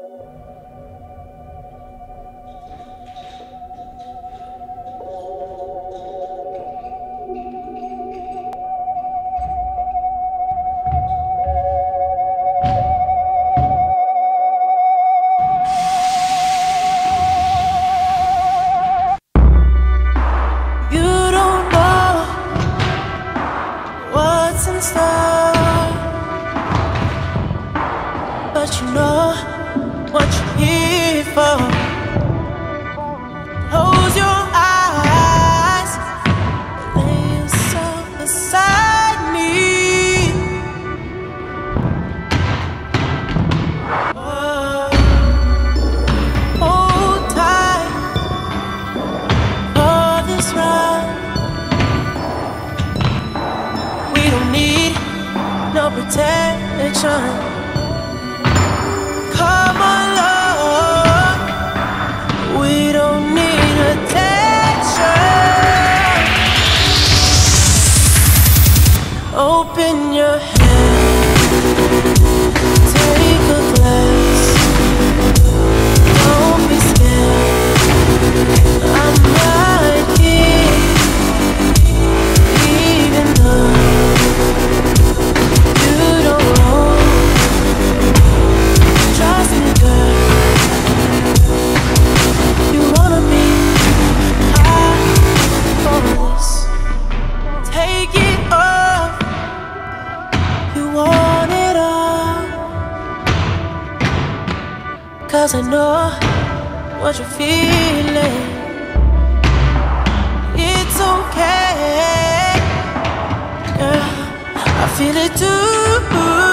But you know what you're here for. Close your eyes, lay yourself beside me. Oh, hold tight for this ride. We don't need no protection. Come along, we don't need attention. Open your hand, take a glance. Don't be scared, I'm right here. Even though you don't know, trust me, girl. You wanna be high for this. Take it off. You want it all. 'Cause I know what you're feeling. It's okay, girl, I feel it too.